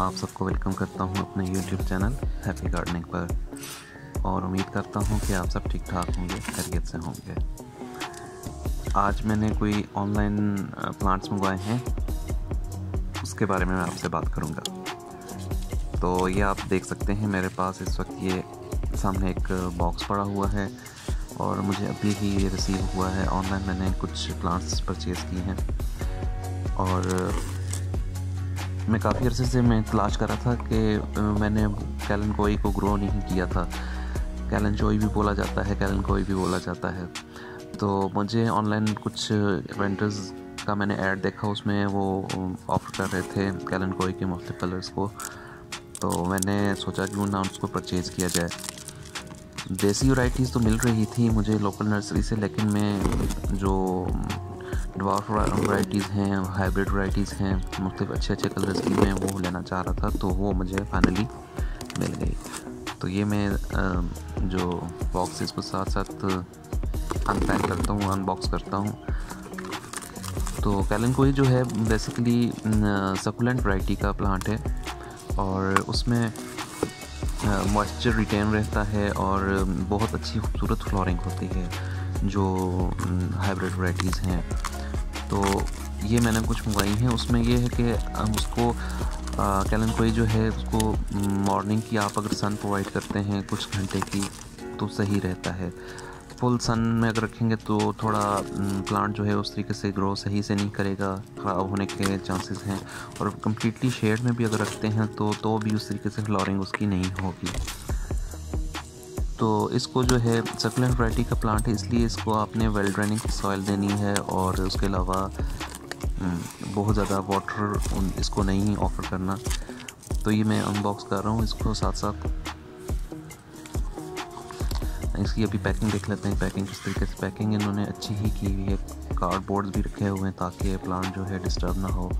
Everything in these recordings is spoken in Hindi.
आप सबको वेलकम करता हूं अपने YouTube चैनल हैप्पी गार्डनिंग पर, और उम्मीद करता हूं कि आप सब ठीक ठाक होंगे, खैरियत से होंगे। आज मैंने कोई ऑनलाइन प्लांट्स मंगवाए हैं, उसके बारे में मैं आपसे बात करूंगा। तो ये आप देख सकते हैं मेरे पास इस वक्त ये सामने एक बॉक्स पड़ा हुआ है और मुझे अभी ही ये रिसीव हुआ है। ऑनलाइन मैंने कुछ प्लांट्स परचेज़ किए हैं और मैं काफ़ी अरसे से मैं तलाश कर रहा था कि मैंने कैलनकोई को ग्रो नहीं किया था। कैलनचोई भी बोला जाता है, कैलनकोई भी बोला जाता है। तो मुझे ऑनलाइन कुछ वेंडर्स का मैंने ऐड देखा, उसमें वो ऑफ़र कर रहे थे कैलनकोई के मुख्तलिफ कलर्स को। तो मैंने सोचा क्यों ना उसको परचेज़ किया जाए। देसी वैराइटीज़ तो मिल रही थी मुझे लोकल नर्सरी से, लेकिन मैं जो ड्वार्फ वैराइटीज़ हैं, हाइब्रिड वैराइटीज़ हैं, मुख्तलिफ अच्छे कलर्स की, मैं वो लेना चाह रहा था। तो वो मुझे फाइनली मिल गई। तो ये मैं जो बॉक्स इसको साथ साथ अनपैक करता हूँ, अनबॉक्स करता हूँ। तो कैलनकोई जो है बेसिकली सकुलेंट वैरायटी का प्लांट है और उसमें मॉइस्चर रिटेन रहता है और बहुत अच्छी खूबसूरत फ्लोरिंग होती है जो हाइब्रिड वैराइटीज़ हैं। तो ये मैंने कुछ मंगवाई हैं। उसमें ये है कि हम उसको कैलनकोई जो है उसको मॉर्निंग की आप अगर सन प्रोवाइड करते हैं कुछ घंटे की तो सही रहता है। फुल सन में अगर रखेंगे तो थोड़ा प्लांट जो है उस तरीके से ग्रो सही से नहीं करेगा, ख़राब होने के चांसेस हैं। और कम्प्लीटली शेड में भी अगर रखते हैं तो भी उस तरीके से फ्लोरिंग उसकी नहीं होगी। तो इसको जो है सकुलेंट वैरायटी का प्लांट है, इसलिए इसको आपने वेल ड्रेनिंग सॉइल देनी है और उसके अलावा बहुत ज़्यादा वाटर इसको नहीं ऑफ़र करना। तो ये मैं अनबॉक्स कर रहा हूँ इसको, साथ साथ इसकी अभी पैकिंग देख लेते हैं। पैकिंग किस तरीके से, पैकिंग इन्होंने अच्छी ही की हुई है। कार्डबोर्ड्स भी रखे हुए हैं ताकि प्लांट जो है डिस्टर्ब ना हो।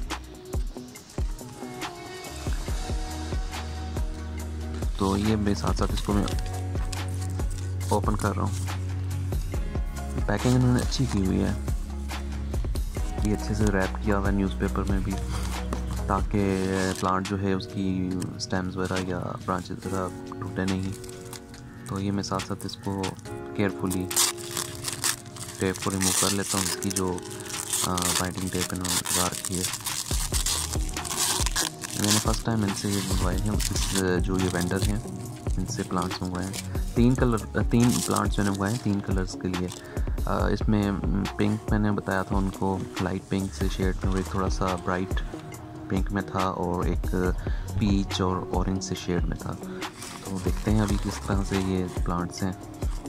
तो ये मैं साथ साथ इसको मैं ओपन कर रहा हूँ। पैकिंग इन्होंने अच्छी की हुई है, ये अच्छे से रैप किया हुआ है न्यूज़पेपर में भी, ताकि प्लांट जो है उसकी स्टेम्स वगैरह या ब्रांचेस वगैरह टूटे नहीं। तो ये मैं साथ साथ इसको केयरफुली टेप को रिमूव कर लेता हूँ, इसकी जो बाइंडिंग टेप इन्होंने लगा रखी है। मैंने फ़र्स्ट टाइम इनसे ये मंगवाए हैं, जो ये वेंडर हैं इनसे प्लांट्स मंगवाए हैं। तीन प्लांट्स मैंने मंगवाए हैं 3 कलर्स के लिए। इसमें पिंक मैंने बताया था उनको, लाइट पिंक से शेड में, और एक थोड़ा सा ब्राइट पिंक में था और एक पीच और ऑरेंज से शेड में था। तो देखते हैं अभी किस तरह से ये प्लांट्स हैं।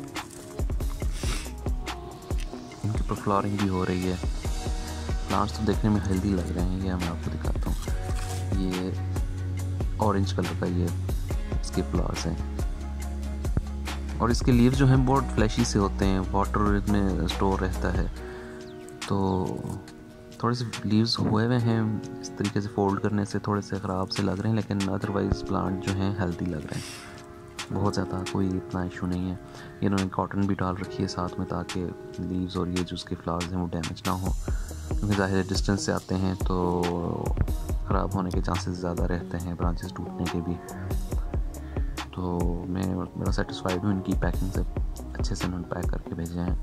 इनके ऊपर फ्लावरिंग भी हो रही है। प्लांट्स तो देखने में हेल्दी लग रहे हैं। ये मैं आपको दिखाता हूँ, ये ऑरेंज कलर का ये इसके फ्लावर्स हैं और इसके लीव्स जो हैं बहुत फ्लैशी से होते हैं, वाटर इसमें स्टोर रहता है। तो थोड़े से लीव्स हुए हुए हैं, इस तरीके से फोल्ड करने से थोड़े से ख़राब से लग रहे हैं, लेकिन अदरवाइज़ प्लांट जो हैं हेल्दी लग रहे हैं। बहुत ज़्यादा कोई इतना इशू नहीं है। इन्होंने कॉटन भी डाल रखी है साथ में, ताकि लीव्स और ये जो उसके फ्लावर्स हैं वो डैमेज ना हो, क्योंकि ज़ाहिर डिस्टेंस से आते हैं तो ख़राब होने के चांसेस ज़्यादा रहते हैं, ब्रांचेस टूटने के भी। तो मैं बड़ा सेटिस्फाइड हूँ इनकी पैकिंग से, अच्छे से उन्होंने पैक करके भेजे हैं।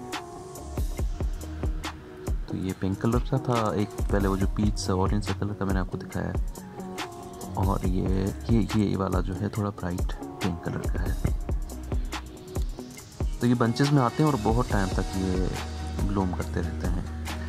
तो ये पिंक कलर का था, एक पहले वो जो पीच से ऑरेंज से कलर का मैंने आपको दिखाया है, और ये वाला जो है थोड़ा ब्राइट पिंक कलर का है। तो ये बंचेस में आते हैं और बहुत टाइम तक ये ब्लूम करते रहते हैं।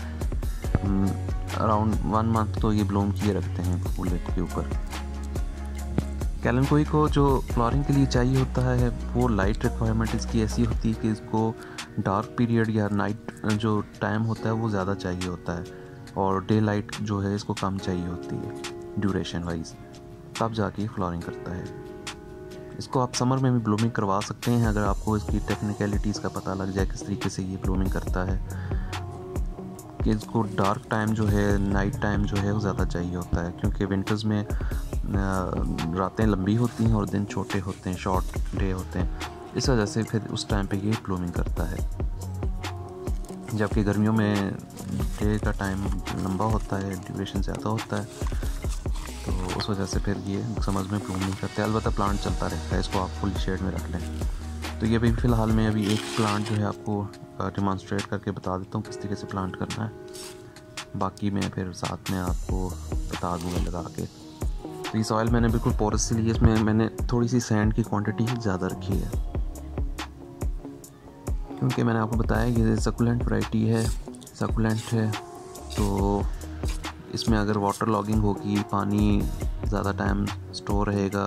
अराउंड 1 मंथ तो ये ब्लूम किए रखते हैं फूल के ऊपर। कैलनकोई को जो फ्लावरिंग के लिए चाहिए होता है वो लाइट रिक्वायरमेंट इसकी ऐसी होती है कि इसको डार्क पीरियड या नाइट जो टाइम होता है वो ज़्यादा चाहिए होता है, और डे लाइट जो है इसको कम चाहिए होती है ड्यूरेशन वाइज, तब जाके फ्लावरिंग करता है। इसको आप समर में भी ब्लूमिंग करवा सकते हैं अगर आपको इसकी टेक्निकलिटीज़ का पता लग जाए किस तरीके से ये ब्लूमिंग करता है। कि इसको डार्क टाइम जो है, नाइट टाइम जो है वो ज़्यादा चाहिए होता है, क्योंकि विंटर्स में रातें लंबी होती हैं और दिन छोटे होते हैं, शॉर्ट डे होते हैं। इस वजह से फिर उस टाइम पे ये ब्लूमिंग करता है। जबकि गर्मियों में डे का टाइम लंबा होता है, ड्यूरेशन ज़्यादा होता है, तो उस वजह से फिर ये समझ में ब्लूम नहीं करते। अलबत्ता प्लांट चलता रहता है, इसको आप फुल शेड में रख लें। तो ये भी फ़िलहाल मैं अभी एक प्लांट जो है आपको डिमॉन्स्ट्रेट करके बता देता हूँ किस तरीके से प्लांट करना है, बाकी मैं फिर साथ में आपको बता दूँगा लगा के। तो ये सॉइल मैंने बिल्कुल पोरस से ली है, इसमें मैंने थोड़ी सी सैंड की क्वांटिटी ज़्यादा रखी है, क्योंकि मैंने आपको बताया ये सक्युलेंट वैरायटी है, सक्युलेंट है। तो इसमें अगर वाटर लॉगिंग होगी, पानी ज़्यादा टाइम स्टोर रहेगा,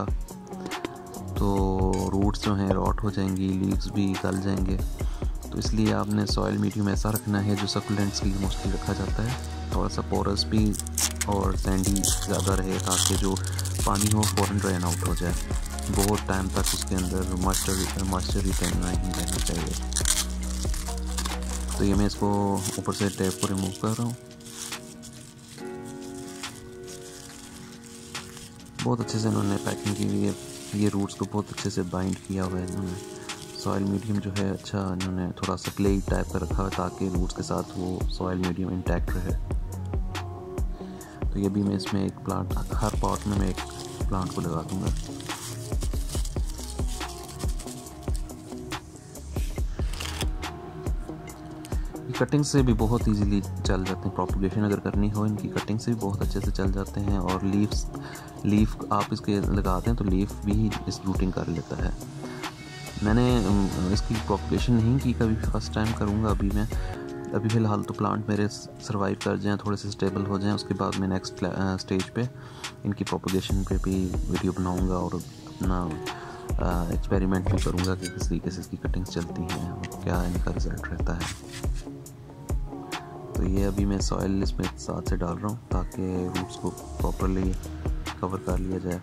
तो रूट्स जो हैं रॉट हो जाएंगी, लीव्स भी गल जाएंगे। तो इसलिए आपने सॉइल मीडियम ऐसा रखना है जो सक्युलेंट्स के लिए मोस्टली रखा जाता है, थोड़ा सा पोरस भी और सैंडी ज़्यादा रहे, ताकि जो पानी हो फ़ौरन ड्रेन आउट हो जाए, बहुत टाइम तक उसके अंदर मॉइस्चर रिटेन नहीं रहना चाहिए। तो ये मैं इसको ऊपर से टेप को रिमूव कर रहा हूँ। बहुत अच्छे से इन्होंने पैकिंग की हुई है, ये रूट्स को बहुत अच्छे से बाइंड किया हुआ है इन्होंने। सॉइल मीडियम जो है अच्छा इन्होंने थोड़ा सा क्ले टाइप का रखा है, ताकि रूट्स के साथ वो सॉइल मीडियम इंटैक्ट रहे। तो ये भी मैं इसमें एक प्लांट, हर पॉट में मैं एक प्लांट को लगा दूँगा। कटिंग से भी बहुत इजीली चल जाते हैं, प्रोपगेशन अगर करनी हो इनकी कटिंग से भी बहुत अच्छे से चल जाते हैं। और लीफ आप इसके लगाते हैं तो लीफ भी इस रूटिंग कर लेता है। मैंने इसकी प्रोपगेशन नहीं की कभी, फर्स्ट टाइम करूँगा अभी मैं। अभी फ़िलहाल तो प्लांट मेरे सर्वाइव कर जाएँ, थोड़े से स्टेबल हो जाएँ, उसके बाद मैं नेक्स्ट स्टेज पे इनकी प्रोपगेशन पे भी वीडियो बनाऊँगा और अपना एक्सपेरिमेंट भी करूँगा कि किस तरीके से इसकी कटिंग्स चलती हैं और क्या इनका रिज़ल्ट रहता है। तो ये अभी मैं सॉइल इसमें साथ से डाल रहा हूँ, ताकि रूट्स को प्रॉपरली कवर कर लिया जाए।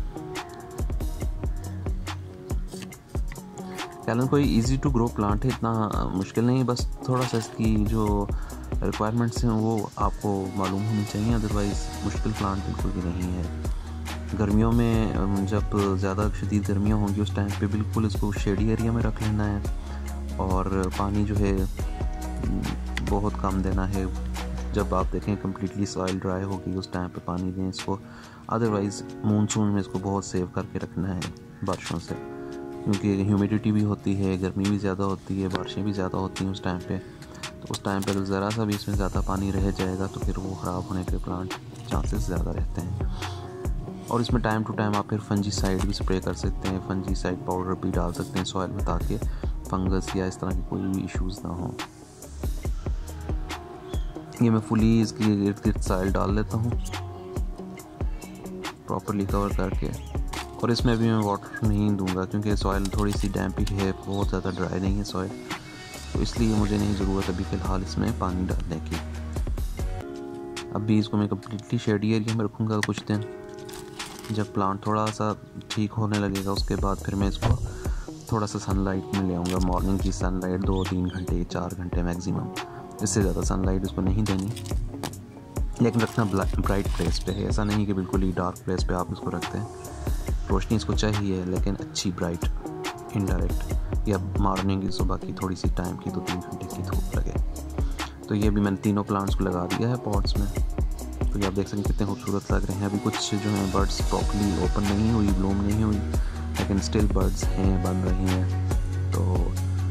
Kalanchoe easy to grow plant है, इतना मुश्किल नहीं, बस थोड़ा सा इसकी जो रिक्वायरमेंट्स हैं वो आपको मालूम होनी चाहिए, अदरवाइज़ मुश्किल प्लांट बिल्कुल भी नहीं है। गर्मियों में जब ज़्यादा शदीद गर्मियाँ होंगी उस टाइम पे बिल्कुल इसको शेडी एरिया में रख लेना है, और पानी जो है बहुत कम देना है। जब आप देखें कम्प्लीटली सॉइल ड्राई होगी उस टाइम पे पानी दें इसको, अदरवाइज़ मानसून में इसको बहुत सेव करके रखना है बारिशों से, क्योंकि ह्यूमिडिटी भी होती है, गर्मी भी ज़्यादा होती है, बारिशें भी ज़्यादा होती हैं उस टाइम पे। तो उस टाइम पे अगर ज़रा सा भी इसमें ज़्यादा पानी रह जाएगा तो फिर वो ख़राब होने के प्लांट चांसेस ज़्यादा रहते हैं। और इसमें टाइम टू टाइम आप फिर फंजीसाइड भी स्प्रे कर सकते हैं, फंजीसाइड पाउडर भी डाल सकते हैं सॉइल में, ताकि फंगस या इस तरह की कोई भी इश्यूज़ ना हो। ये मैं फुली इसकी इर्द गिर्द सॉइल डाल लेता हूँ प्रॉपरली कवर करके, और इसमें अभी मैं वाटर नहीं दूंगा क्योंकि सॉइल थोड़ी सी डैम्प ही है, बहुत ज़्यादा ड्राई नहीं है सॉइल, तो इसलिए मुझे नहीं ज़रूरत अभी फ़िलहाल इसमें पानी डालने की। अभी इसको मैं कम्प्लीटली शेडी एरिया में रखूँगा कुछ दिन, जब प्लांट थोड़ा सा ठीक होने लगेगा उसके बाद फिर मैं इसको थोड़ा सा सनलाइट में ले आऊँगा। मॉर्निंग की सनलाइट 2-3 घंटे 4 घंटे मैक्सिमम, इससे ज़्यादा सनलाइट इसको नहीं देनी, लेकिन रखना ब्राइट प्लेस पे है। ऐसा नहीं कि बिल्कुल ही डार्क प्लेस पे आप इसको रखते हैं। रोशनी इसको चाहिए लेकिन अच्छी ब्राइट, इनडायरेक्ट या मॉर्निंग की सुबह की थोड़ी सी टाइम की 2-3 घंटे की धूप लगे। तो ये भी मैंने तीनों प्लांट्स को लगा दिया है पॉट्स में। तो ये आप देख सकते हैं कितने खूबसूरत लग रहे हैं। अभी कुछ जो हैं बर्ड्स प्रॉपरली ओपन नहीं हुई, ब्लूम नहीं हुई, लेकिन स्टिल बर्ड्स हैं, बन रही हैं। तो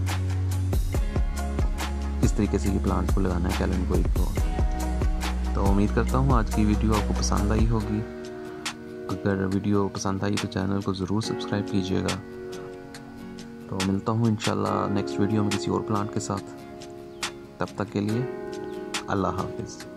इस तरीके से ये प्लांट को लगाना है कैलनकोई को। तो उम्मीद करता हूँ आज की वीडियो आपको पसंद आई होगी। अगर वीडियो पसंद आई तो चैनल को ज़रूर सब्सक्राइब कीजिएगा। तो मिलता हूँ इंशाल्लाह नेक्स्ट वीडियो में किसी और प्लांट के साथ। तब तक के लिए अल्लाह हाफिज़।